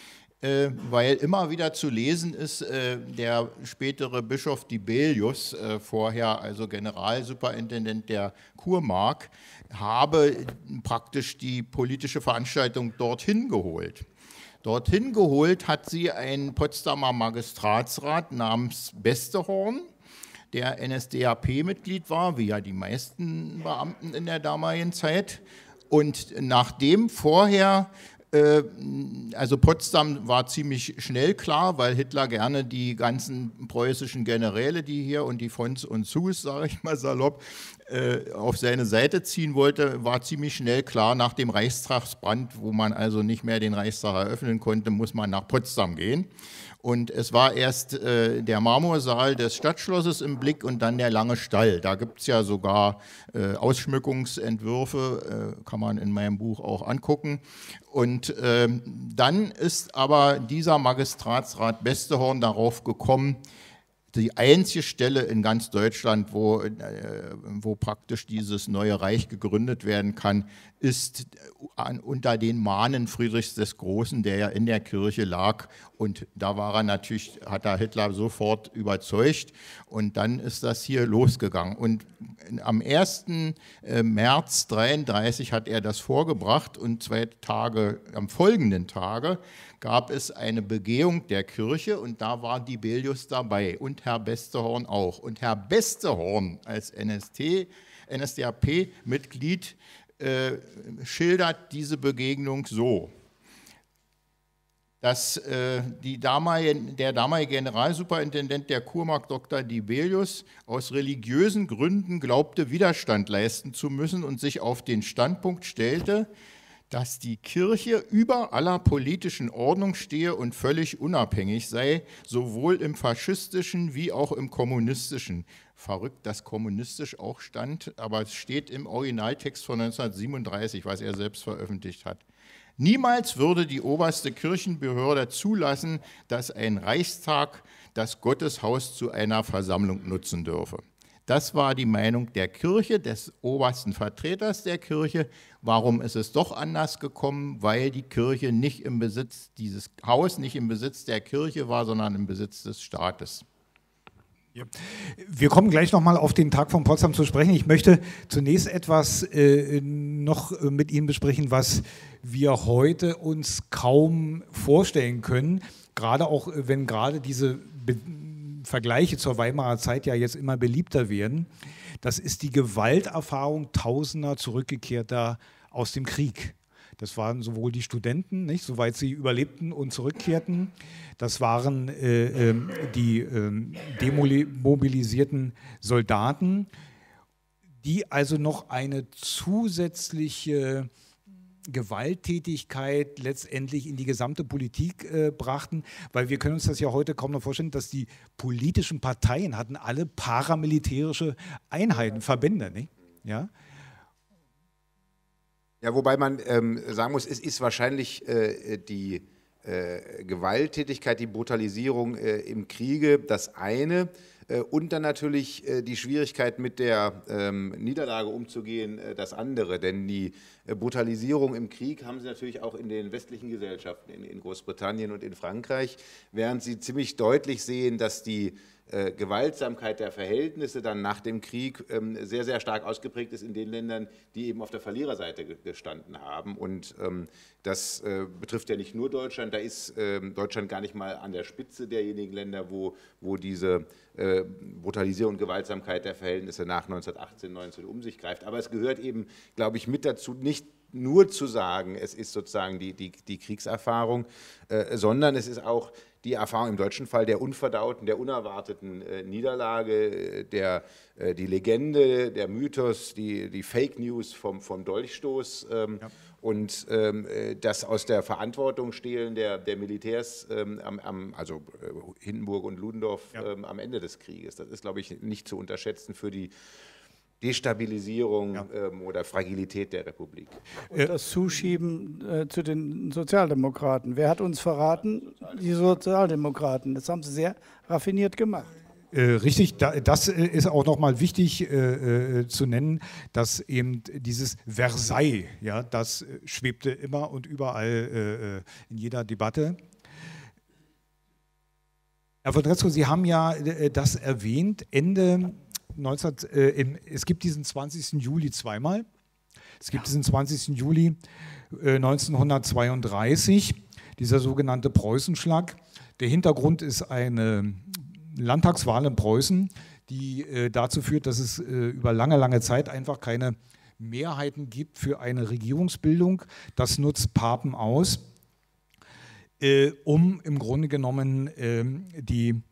weil immer wieder zu lesen ist, der spätere Bischof Dibelius, vorher also Generalsuperintendent der Kurmark, habe praktisch die politische Veranstaltung dorthin geholt. Dorthin geholt hat sie ein Potsdamer Magistratsrat namens Bestehorn, der N S D A P-Mitglied war, wie ja die meisten Beamten in der damaligen Zeit. Und nachdem vorher, äh, also Potsdam war ziemlich schnell klar, weil Hitler gerne die ganzen preußischen Generäle, die hier und die Fons und Sus, sage ich mal salopp, äh, auf seine Seite ziehen wollte, war ziemlich schnell klar, nach dem Reichstagsbrand, wo man also nicht mehr den Reichstag eröffnen konnte, muss man nach Potsdam gehen. Und es war erst äh, der Marmorsaal des Stadtschlosses im Blick und dann der lange Stall. Da gibt es ja sogar äh, Ausschmückungsentwürfe, äh, kann man in meinem Buch auch angucken. Und äh, dann ist aber dieser Magistratsrat Bestehorn darauf gekommen, die einzige Stelle in ganz Deutschland, wo, äh, wo praktisch dieses neue Reich gegründet werden kann, ist an, unter den Mahnen Friedrichs des Großen, der ja in der Kirche lag. Und da war er natürlich, hat er Hitler sofort überzeugt. Und dann ist das hier losgegangen. Und am ersten März neunzehnhundertdreiunddreißig hat er das vorgebracht und zwei Tage, am folgenden Tage gab es eine Begehung der Kirche und da war Dibelius dabei und Herr Bestehorn auch. Und Herr Bestehorn als N S D A P-Mitglied äh, schildert diese Begegnung so, dass äh, die damalige, der damalige Generalsuperintendent der Kurmark, Doktor Dibelius, aus religiösen Gründen glaubte, Widerstand leisten zu müssen und sich auf den Standpunkt stellte, dass die Kirche über aller politischen Ordnung stehe und völlig unabhängig sei, sowohl im faschistischen wie auch im kommunistischen. Verrückt, dass kommunistisch auch stand, aber es steht im Originaltext von neunzehnhundertsiebenunddreißig, was er selbst veröffentlicht hat. Niemals würde die oberste Kirchenbehörde zulassen, dass ein Reichstag das Gotteshaus zu einer Versammlung nutzen dürfe. Das war die Meinung der Kirche, des obersten Vertreters der Kirche. Warum ist es doch anders gekommen? Weil die Kirche nicht im Besitz, dieses Haus nicht im Besitz der Kirche war, sondern im Besitz des Staates. Ja. Wir kommen gleich nochmal auf den Tag von Potsdam zu sprechen. Ich möchte zunächst etwas äh, noch mit Ihnen besprechen, was wir heute uns kaum vorstellen können. Gerade auch, wenn gerade diese Be Vergleiche zur Weimarer Zeit ja jetzt immer beliebter werden. Das ist die Gewalterfahrung Tausender Zurückgekehrter aus dem Krieg. Das waren sowohl die Studenten, nicht, soweit sie überlebten und zurückkehrten. Das waren äh, äh, die äh, demobilisierten Soldaten, die also noch eine zusätzliche Gewalttätigkeit letztendlich in die gesamte Politik äh, brachten, weil wir können uns das ja heute kaum noch vorstellen, dass die politischen Parteien hatten alle paramilitärische Einheiten, Verbände, nicht? Ja? Ja, wobei man ähm, sagen muss, es ist wahrscheinlich äh, die äh, Gewalttätigkeit, die Brutalisierung äh, im Kriege das eine äh, und dann natürlich äh, die Schwierigkeit mit der ähm, Niederlage umzugehen äh, das andere. Denn die äh, Brutalisierung im Krieg haben sie natürlich auch in den westlichen Gesellschaften, in, in Großbritannien und in Frankreich, während sie ziemlich deutlich sehen, dass die Äh, Gewaltsamkeit der Verhältnisse dann nach dem Krieg ähm, sehr, sehr stark ausgeprägt ist in den Ländern, die eben auf der Verliererseite ge gestanden haben. Und ähm, das äh, betrifft ja nicht nur Deutschland, da ist ähm, Deutschland gar nicht mal an der Spitze derjenigen Länder, wo, wo diese äh, Brutalisierung und Gewaltsamkeit der Verhältnisse nach neunzehnhundertachtzehn, neunzehn um sich greift. Aber es gehört eben, glaube ich, mit dazu, nicht nur zu sagen, es ist sozusagen die, die, die Kriegserfahrung, äh, sondern es ist auch die Erfahrung im deutschen Fall der unverdauten, der unerwarteten äh, Niederlage, der, äh, die Legende, der Mythos, die, die Fake News vom, vom Dolchstoß ähm, ja. und ähm, das aus der Verantwortung stehlen der, der Militärs, ähm, am, am, also äh, Hindenburg und Ludendorff ja. ähm, am Ende des Krieges. Das ist, glaube ich, nicht zu unterschätzen für die Destabilisierung Ja. ähm, oder Fragilität der Republik. Und das Zuschieben äh, zu den Sozialdemokraten. Wer hat uns verraten? Die Sozialdemokraten. Das haben sie sehr raffiniert gemacht. Äh, richtig, da, das äh, ist auch nochmal wichtig äh, äh, zu nennen, dass eben dieses Versailles, ja, das äh, schwebte immer und überall äh, in jeder Debatte. Herr von Treskow, Sie haben ja äh, das erwähnt, Ende neunzehn, äh, im, es gibt diesen zwanzigsten Juli zweimal. Es gibt diesen zwanzigsten Juli äh, neunzehnhundertzweiunddreißig, dieser sogenannte Preußenschlag. Der Hintergrund ist eine Landtagswahl in Preußen, die äh, dazu führt, dass es äh, über lange, lange Zeit einfach keine Mehrheiten gibt für eine Regierungsbildung. Das nutzt Papen aus, äh, um im Grunde genommen äh, die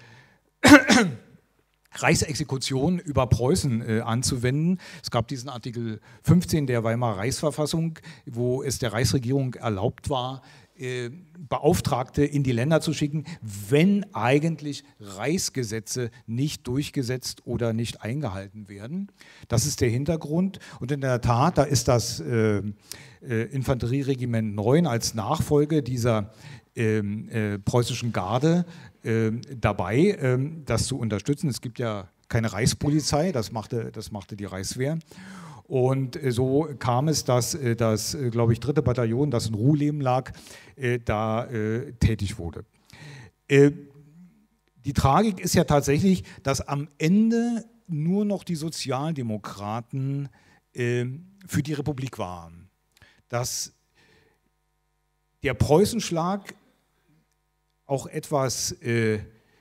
Reichsexekution über Preußen äh, anzuwenden. Es gab diesen Artikel fünfzehn der Weimarer Reichsverfassung, wo es der Reichsregierung erlaubt war, äh, Beauftragte in die Länder zu schicken, wenn eigentlich Reichsgesetze nicht durchgesetzt oder nicht eingehalten werden. Das ist der Hintergrund. Und in der Tat, da ist das äh, äh, Infanterieregiment neun als Nachfolge dieser ähm, äh, preußischen Garde äh, dabei, äh, das zu unterstützen. Es gibt ja keine Reichspolizei, das machte, das machte die Reichswehr. Und so kam es, dass das, glaube ich, dritte Bataillon, das in Ruhleben lag, da äh, tätig wurde. Äh, die Tragik ist ja tatsächlich, dass am Ende nur noch die Sozialdemokraten äh, für die Republik waren. Dass der Preußenschlag auch etwas äh,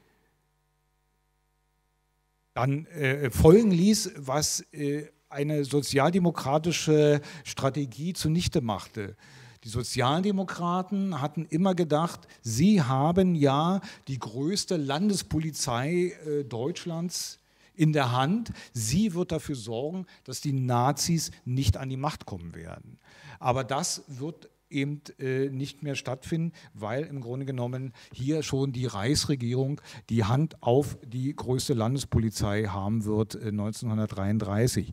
dann äh, folgen ließ, was äh, eine sozialdemokratische Strategie zunichte machte. Die Sozialdemokraten hatten immer gedacht, sie haben ja die größte Landespolizei äh, Deutschlands in der Hand. Sie wird dafür sorgen, dass die Nazis nicht an die Macht kommen werden. Aber das wird eben äh, nicht mehr stattfinden, weil im Grunde genommen hier schon die Reichsregierung die Hand auf die größte Landespolizei haben wird äh, neunzehnhundertdreiunddreißig.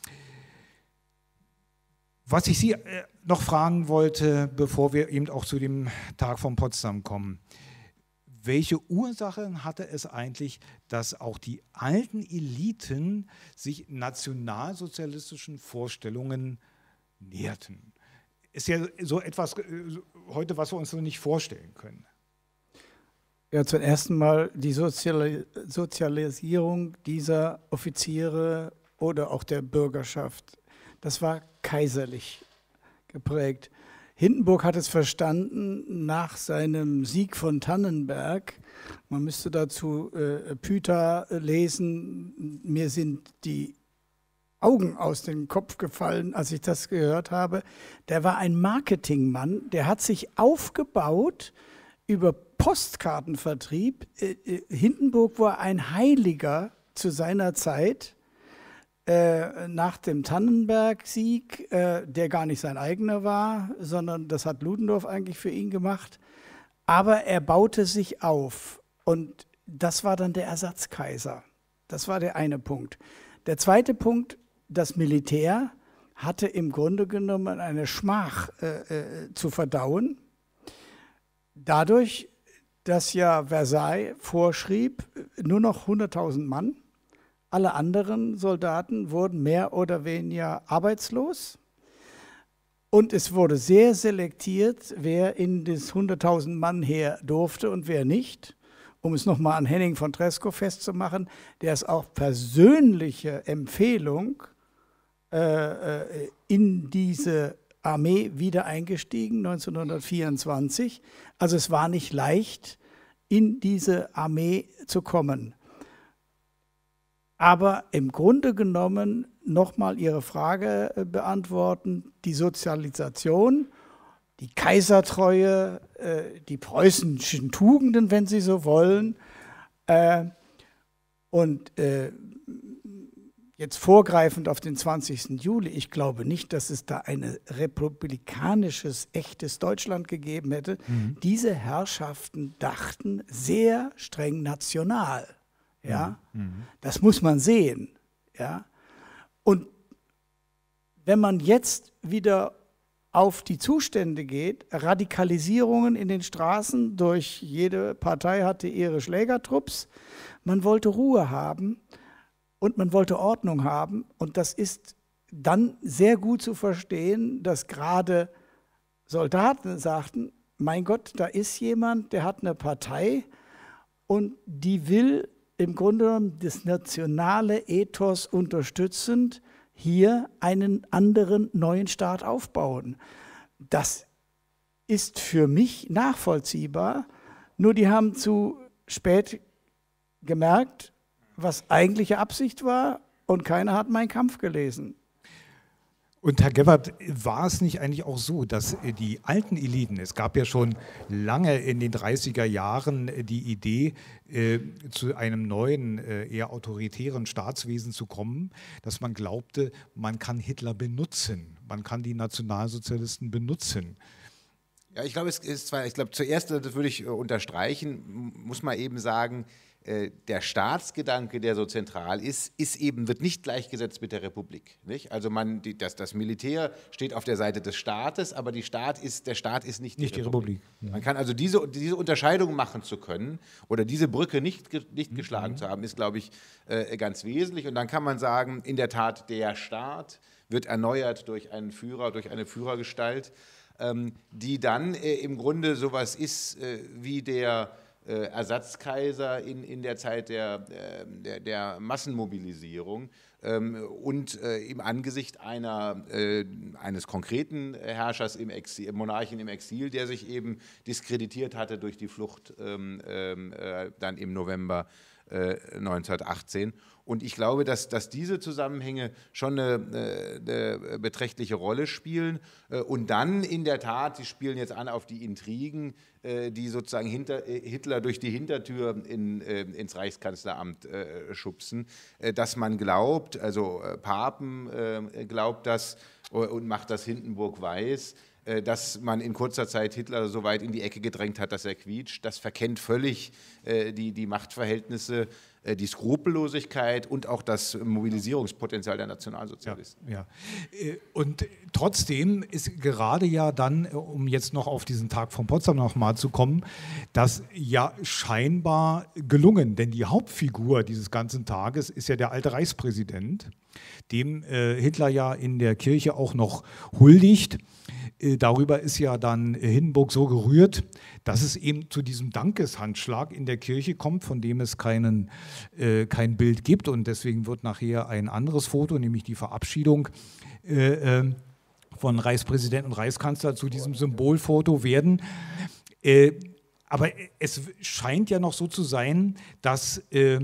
Was ich Sie äh, noch fragen wollte, bevor wir eben auch zu dem Tag von Potsdam kommen: Welche Ursachen hatte es eigentlich, dass auch die alten Eliten sich nationalsozialistischen Vorstellungen näherten? Ist ja so etwas äh, heute, was wir uns so nicht vorstellen können. Ja, zum ersten Mal die Sozial Sozialisierung dieser Offiziere oder auch der Bürgerschaft. Das war kaiserlich geprägt. Hindenburg hat es verstanden nach seinem Sieg von Tannenberg. Man müsste dazu äh, Püter lesen. Mir sind die Augen aus dem Kopf gefallen, als ich das gehört habe. Der war ein Marketingmann, der hat sich aufgebaut über Postkartenvertrieb. Äh, äh, Hindenburg war ein Heiliger zu seiner Zeit. Äh, nach dem Tannenberg-Sieg, äh, der gar nicht sein eigener war, sondern das hat Ludendorff eigentlich für ihn gemacht. Aber er baute sich auf und das war dann der Ersatzkaiser. Das war der eine Punkt. Der zweite Punkt: Das Militär hatte im Grunde genommen eine Schmach äh, äh, zu verdauen. Dadurch, dass ja Versailles vorschrieb, nur noch hunderttausend Mann. Alle anderen Soldaten wurden mehr oder weniger arbeitslos. Und es wurde sehr selektiert, wer in das hunderttausend Mann Heer durfte und wer nicht. Um es nochmal an Henning von Treskow festzumachen, der ist auch persönliche Empfehlung äh, in diese Armee wieder eingestiegen, neunzehnhundertvierundzwanzig. Also es war nicht leicht, in diese Armee zu kommen. Aber im Grunde genommen, nochmal Ihre Frage äh, beantworten, die Sozialisation, die Kaisertreue, äh, die preußischen Tugenden, wenn Sie so wollen. Äh, und äh, jetzt vorgreifend auf den zwanzigsten Juli, ich glaube nicht, dass es da ein republikanisches, echtes Deutschland gegeben hätte. Mhm. Diese Herrschaften dachten sehr streng national. Ja, mhm. Das muss man sehen. Ja, Und wenn man jetzt wieder auf die Zustände geht, Radikalisierungen in den Straßen, durch jede Partei hatte ihre Schlägertrupps, man wollte Ruhe haben und man wollte Ordnung haben. Und das ist dann sehr gut zu verstehen, dass gerade Soldaten sagten, mein Gott, da ist jemand, der hat eine Partei und die will im Grunde genommen das nationale Ethos unterstützend hier einen anderen neuen Staat aufbauen. Das ist für mich nachvollziehbar, nur die haben zu spät gemerkt, was eigentliche Absicht war und keiner hat Mein Kampf gelesen. Und Herr Gebhardt, war es nicht eigentlich auch so, dass die alten Eliten, es gab ja schon lange in den dreißiger Jahren die Idee, äh, zu einem neuen, äh, eher autoritären Staatswesen zu kommen, dass man glaubte, man kann Hitler benutzen, man kann die Nationalsozialisten benutzen. Ja, ich glaube, es ist zwar, ich glaube, zuerst, das würde ich unterstreichen, muss man eben sagen, der Staatsgedanke, der so zentral ist, ist eben, wird nicht gleichgesetzt mit der Republik. Nicht? Also man, die, das, das Militär steht auf der Seite des Staates, aber die Staat ist, der Staat ist nicht die nicht Republik. Die Republik. Man kann also diese, diese Unterscheidung machen zu können oder diese Brücke nicht, nicht geschlagen mhm. zu haben, ist, glaube ich, äh, ganz wesentlich. Und dann kann man sagen, in der Tat, der Staat wird erneuert durch einen Führer, durch eine Führergestalt, ähm, die dann äh, im Grunde sowas ist äh, wie der Ersatzkaiser in, in der Zeit der, der, der Massenmobilisierung ähm, und äh, im Angesicht einer, äh, eines konkreten Herrschers, im Exil, Monarchen im Exil, der sich eben diskreditiert hatte durch die Flucht ähm, äh, dann im November äh, neunzehnhundertachtzehn. Und ich glaube, dass, dass diese Zusammenhänge schon eine, eine beträchtliche Rolle spielen. Und dann in der Tat, sie spielen jetzt an auf die Intrigen, die sozusagen hinter, Hitler durch die Hintertür in, ins Reichskanzleramt schubsen, dass man glaubt, also Papen glaubt das und macht das Hindenburg weiß, dass man in kurzer Zeit Hitler so weit in die Ecke gedrängt hat, dass er quietscht. Das verkennt völlig äh, die, die Machtverhältnisse, äh, die Skrupellosigkeit und auch das Mobilisierungspotenzial der Nationalsozialisten. Ja, ja. Und trotzdem ist gerade ja dann, um jetzt noch auf diesen Tag von Potsdam nochmal zu kommen, das ja scheinbar gelungen, denn die Hauptfigur dieses ganzen Tages ist ja der alte Reichspräsident, dem äh, Hitler ja in der Kirche auch noch huldigt. Darüber ist ja dann Hindenburg so gerührt, dass es eben zu diesem Dankeshandschlag in der Kirche kommt, von dem es keinen, äh, kein Bild gibt. Und deswegen wird nachher ein anderes Foto, nämlich die Verabschiedung äh, äh, von Reichspräsident und Reichskanzler zu diesem Symbolfoto werden. Äh, aber es scheint ja noch so zu sein, dass, äh,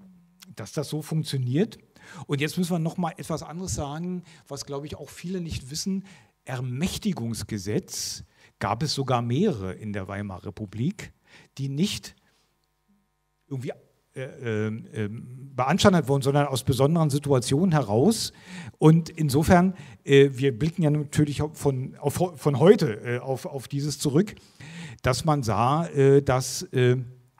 dass das so funktioniert. Und jetzt müssen wir noch mal etwas anderes sagen, was, glaube ich, auch viele nicht wissen. Ermächtigungsgesetz gab es sogar mehrere in der Weimarer Republik, die nicht irgendwie äh, äh, beanstandet wurden, sondern aus besonderen Situationen heraus. Und insofern, äh, wir blicken ja natürlich von, auf, von heute äh, auf, auf dieses zurück, dass man sah, äh, dass äh,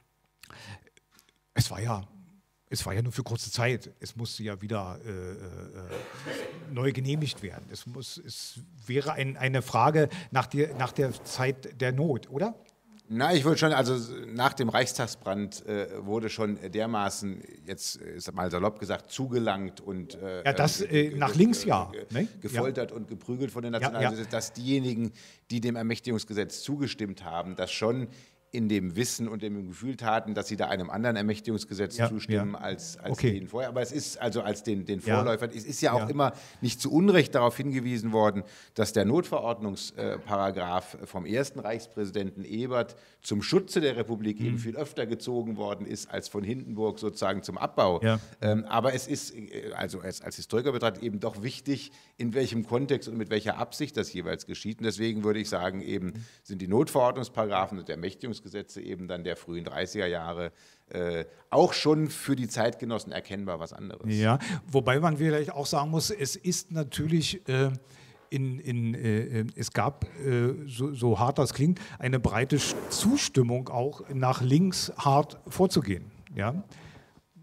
es war ja Es war ja nur für kurze Zeit. Es musste ja wieder äh, äh, neu genehmigt werden. Es, muss, es wäre ein, eine Frage nach der, nach der Zeit der Not, oder? Na, ich würde schon, also nach dem Reichstagsbrand äh, wurde schon dermaßen, jetzt ist mal salopp gesagt, zugelangt und äh, ja, das äh, nach links ja, ne? gefoltert ja. und geprügelt von den Nationalsozialisten, ja, ja. dass diejenigen, die dem Ermächtigungsgesetz zugestimmt haben, das schon in dem Wissen und dem Gefühl taten, dass sie da einem anderen Ermächtigungsgesetz ja, zustimmen ja. als, als okay. den vorher. Aber es ist also als den, den Vorläufern, ja. es ist ja auch ja. immer nicht zu Unrecht darauf hingewiesen worden, dass der Notverordnungsparagraph vom ersten Reichspräsidenten Ebert zum Schutze der Republik mhm. eben viel öfter gezogen worden ist, als von Hindenburg sozusagen zum Abbau. Ja. Ähm, aber es ist, also als, als Historiker betrachtet, eben doch wichtig, in welchem Kontext und mit welcher Absicht das jeweils geschieht. Und deswegen würde ich sagen, eben sind die Notverordnungsparagraphen und der Ermächtigungsgesetze eben dann der frühen dreißiger Jahre äh, auch schon für die Zeitgenossen erkennbar was anderes. Ja, wobei man vielleicht auch sagen muss, es ist natürlich, äh, in, in, äh, es gab, äh, so, so hart das klingt, eine breite Zustimmung auch nach links hart vorzugehen. Ja?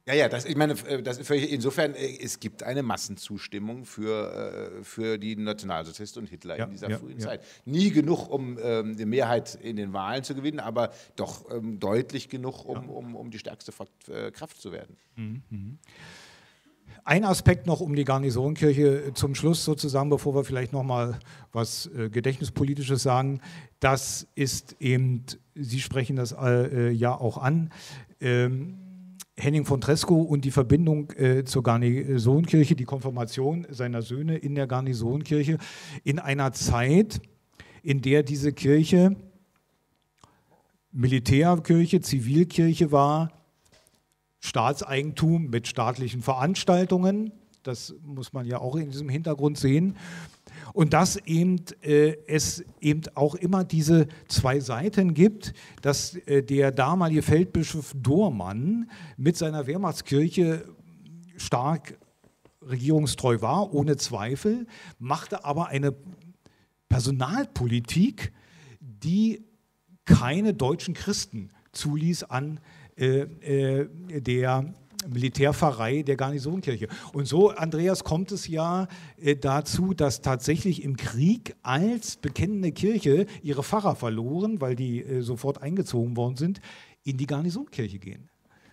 Ja, ja, das, ich meine, das ist völlig, insofern, es gibt eine Massenzustimmung für, für die Nationalsozialisten und Hitler ja, in dieser ja, frühen ja. Zeit. Nie genug, um ähm, die Mehrheit in den Wahlen zu gewinnen, aber doch ähm, deutlich genug, um, ja. um, um die stärkste Kraft zu werden. Mhm. Ein Aspekt noch um die Garnisonkirche zum Schluss sozusagen, bevor wir vielleicht noch mal was äh, Gedächtnispolitisches sagen. Das ist eben, Sie sprechen das äh, ja auch an, ähm, Henning von Tresckow und die Verbindung äh, zur Garnisonkirche, die Konfirmation seiner Söhne in der Garnisonkirche in einer Zeit, in der diese Kirche Militärkirche, Zivilkirche war, Staatseigentum mit staatlichen Veranstaltungen, das muss man ja auch in diesem Hintergrund sehen. Und dass eben, äh, es eben auch immer diese zwei Seiten gibt, dass äh, der damalige Feldbischof Dohrmann mit seiner Wehrmachtskirche stark regierungstreu war, ohne Zweifel, machte aber eine Personalpolitik, die keine deutschen Christen zuließ an äh, äh, der Militärpfarrei der Garnisonkirche. Und so, Andreas, kommt es ja äh, dazu, dass tatsächlich im Krieg als bekennende Kirche ihre Pfarrer verloren, weil die äh, sofort eingezogen worden sind, in die Garnisonkirche gehen.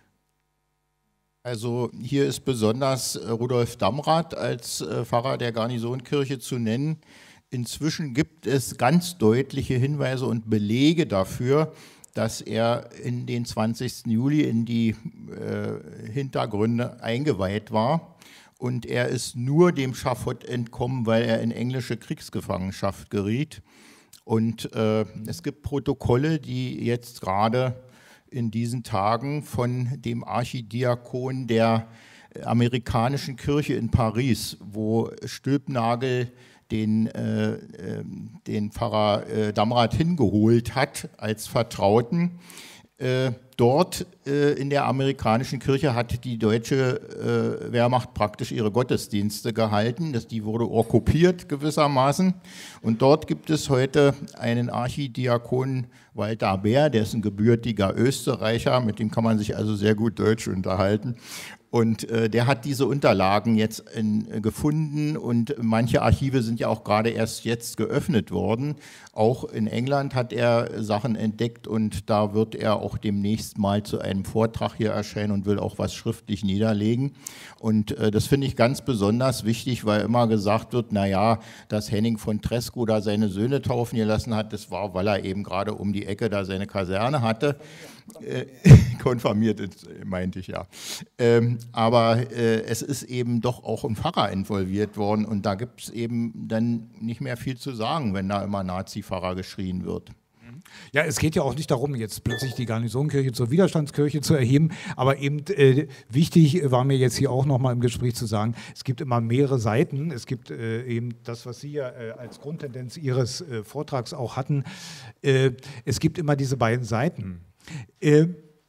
Also hier ist besonders Rudolf Damrath als äh, Pfarrer der Garnisonkirche zu nennen. Inzwischen gibt es ganz deutliche Hinweise und Belege dafür, dass er in den zwanzigsten Juli in die äh, Hintergründe eingeweiht war. Und er ist nur dem Schafott entkommen, weil er in englische Kriegsgefangenschaft geriet. Und äh, es gibt Protokolle, die jetzt gerade in diesen Tagen von dem Archidiakon der amerikanischen Kirche in Paris, wo Stülpnagel den, äh, den Pfarrer äh, Damrath hingeholt hat als Vertrauten. Äh, dort äh, in der amerikanischen Kirche hat die deutsche äh, Wehrmacht praktisch ihre Gottesdienste gehalten. Das, die wurde okkupiert gewissermaßen. Und dort gibt es heute einen Archidiakon Walter Bär, der ist ein gebürtiger Österreicher, mit dem kann man sich also sehr gut Deutsch unterhalten. Und äh, der hat diese Unterlagen jetzt in, äh, gefunden und manche Archive sind ja auch gerade erst jetzt geöffnet worden. Auch in England hat er Sachen entdeckt und da wird er auch demnächst mal zu einem Vortrag hier erscheinen und will auch was schriftlich niederlegen. Und äh, das finde ich ganz besonders wichtig, weil immer gesagt wird, naja, dass Henning von Tresckow da seine Söhne taufen gelassen hat, das war, weil er eben gerade um die Ecke da seine Kaserne hatte. Äh, konfirmiert, meinte ich ja. Ähm, aber äh, es ist eben doch auch ein Pfarrer involviert worden und da gibt es eben dann nicht mehr viel zu sagen, wenn da immer Nazi-Pfarrer geschrien wird. Ja, es geht ja auch nicht darum, jetzt plötzlich die Garnisonkirche zur Widerstandskirche zu erheben, aber eben äh, wichtig war mir jetzt hier auch nochmal im Gespräch zu sagen, es gibt immer mehrere Seiten, es gibt äh, eben das, was Sie ja äh, als Grundtendenz Ihres äh, Vortrags auch hatten, äh, es gibt immer diese beiden Seiten. Äh,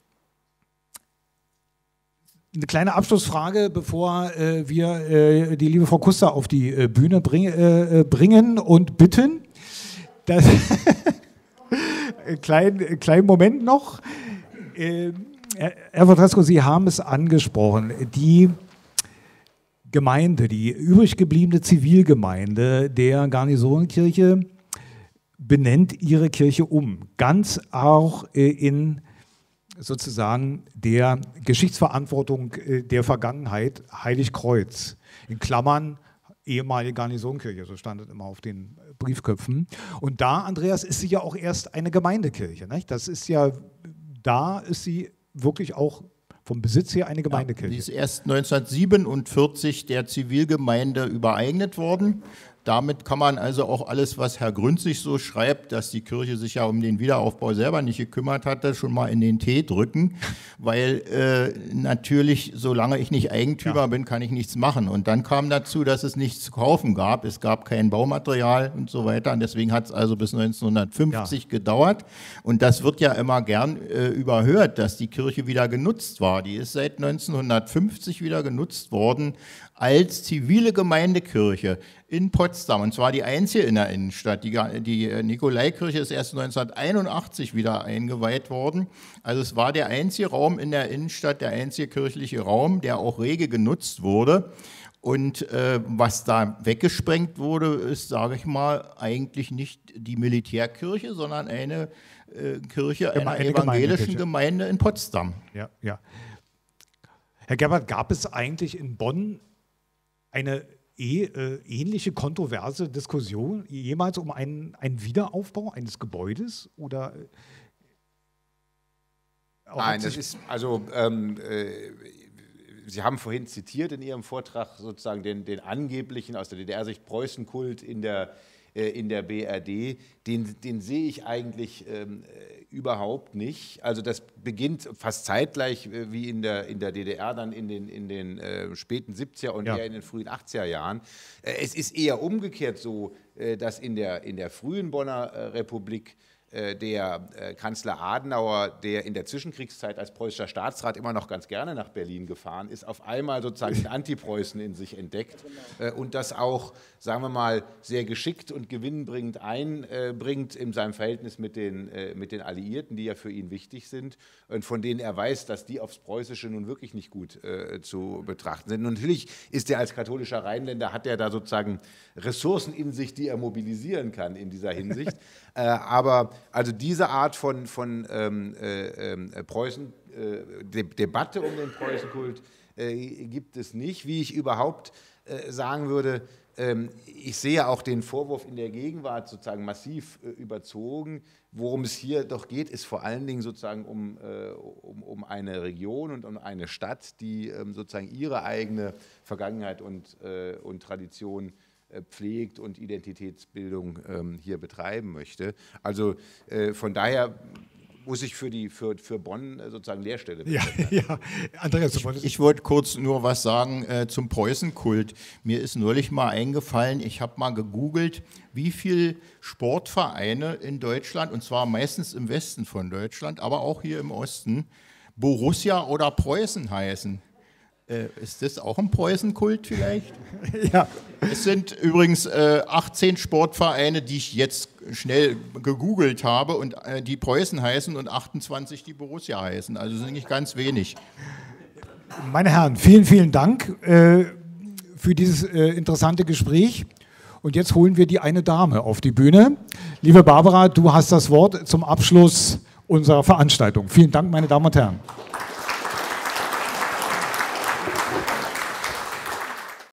Eine kleine Abschlussfrage, bevor äh, wir äh, die liebe Frau Kuster auf die äh, Bühne bring, äh, bringen und bitten. Das kleinen, kleinen Moment noch. Äh, Herr von Tresckow, Sie haben es angesprochen. Die Gemeinde, die übrig gebliebene Zivilgemeinde der Garnisonkirche benennt ihre Kirche um. Ganz auch äh, in sozusagen der Geschichtsverantwortung der Vergangenheit, Heiligkreuz, in Klammern ehemalige Garnisonkirche, so stand es immer auf den Briefköpfen. Und da, Andreas, ist sie ja auch erst eine Gemeindekirche. Nicht? Das ist ja, da ist sie wirklich auch vom Besitz her eine Gemeindekirche. Ja, die ist erst neunzehnhundertsiebenundvierzig der Zivilgemeinde übereignet worden. Damit kann man also auch alles, was Herr Grünzig so schreibt, dass die Kirche sich ja um den Wiederaufbau selber nicht gekümmert hatte, schon mal in den Tee drücken, weil äh, natürlich, solange ich nicht Eigentümer ja. bin, kann ich nichts machen. Und dann kam dazu, dass es nichts zu kaufen gab, es gab kein Baumaterial und so weiter und deswegen hat es also bis neunzehnhundertfünfzig ja. gedauert. Und das wird ja immer gern äh, überhört, dass die Kirche wieder genutzt war. Die ist seit neunzehnhundertfünfzig wieder genutzt worden als zivile Gemeindekirche in Potsdam. Potsdam, und zwar die einzige in der Innenstadt. Die, die Nikolaikirche ist erst neunzehnhunderteinundachtzig wieder eingeweiht worden. Also es war der einzige Raum in der Innenstadt, der einzige kirchliche Raum, der auch rege genutzt wurde. Und äh, was da weggesprengt wurde, ist, sage ich mal, eigentlich nicht die Militärkirche, sondern eine äh, Kirche einer eine evangelischen Gemeinde in Potsdam. Ja, ja. Herr Gerbert, gab es eigentlich in Bonn eine eh, äh, ähnliche kontroverse Diskussion jemals um einen, einen Wiederaufbau eines Gebäudes? Oder, äh, Nein, das ist also... Ähm, äh, Sie haben vorhin zitiert in Ihrem Vortrag sozusagen den, den angeblichen, aus der D D R-Sicht, Preußenkult in der, äh, in der B R D. Den, den sehe ich eigentlich ähm, überhaupt nicht. Also das beginnt fast zeitgleich äh, wie in der, in der D D R, dann in den, in den äh, späten siebziger und ja. eher in den frühen achtziger Jahren. Äh, es ist eher umgekehrt so, äh, dass in der, in der frühen Bonner äh, Republik der äh, Kanzler Adenauer, der in der Zwischenkriegszeit als preußischer Staatsrat immer noch ganz gerne nach Berlin gefahren ist, auf einmal sozusagen den Antipreußen in sich entdeckt äh, und das auch, sagen wir mal, sehr geschickt und gewinnbringend einbringt in seinem Verhältnis mit den, äh, mit den Alliierten, die ja für ihn wichtig sind und von denen er weiß, dass die aufs Preußische nun wirklich nicht gut äh, zu betrachten sind. Und natürlich ist er als katholischer Rheinländer, hat er da sozusagen Ressourcen in sich, die er mobilisieren kann in dieser Hinsicht. äh, aber also diese Art von, von ähm, äh, Preußen, äh, De Debatte um den Preußenkult äh, gibt es nicht. Wie ich überhaupt äh, sagen würde, ähm, ich sehe auch den Vorwurf in der Gegenwart sozusagen massiv äh, überzogen. Worum es hier doch geht, ist vor allen Dingen sozusagen um, äh, um, um eine Region und um eine Stadt, die ähm, sozusagen ihre eigene Vergangenheit und, äh, und Tradition pflegt und Identitätsbildung ähm, hier betreiben möchte. Also äh, von daher muss ich für, die, für, für Bonn sozusagen Leerstelle ja, ja. Andreas, ich, ich wollte kurz nur was sagen äh, zum Preußenkult. Mir ist neulich mal eingefallen, ich habe mal gegoogelt, wie viele Sportvereine in Deutschland, und zwar meistens im Westen von Deutschland, aber auch hier im Osten, Borussia oder Preußen heißen. Äh, ist das auch ein Preußenkult vielleicht? Ja. Es sind übrigens äh, achtzehn Sportvereine, die ich jetzt schnell gegoogelt habe und äh, die Preußen heißen und achtundzwanzig, die Borussia heißen. Also sind nicht ganz wenig. Meine Herren, vielen, vielen Dank äh, für dieses äh, interessante Gespräch. Und jetzt holen wir die eine Dame auf die Bühne. Liebe Barbara, du hast das Wort zum Abschluss unserer Veranstaltung. Vielen Dank, meine Damen und Herren.